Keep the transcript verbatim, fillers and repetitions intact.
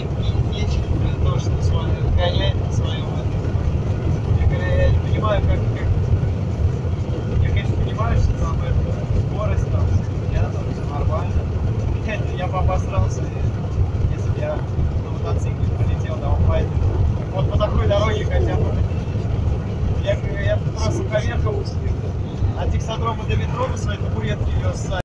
и, и нечего, блин, то, что с вами гонять на своем этом. Я говорю, я не понимаю, как, как... Я, конечно, понимаю, что там это скорость, там, все рядом, все нормально. Я, я бы обосрался, если бы я на мотоцикле полетел на оффайде. Вот по такой дороге хотя бы. Я, я просто поверхом от Тексодрома до метро на своей табуретке вез.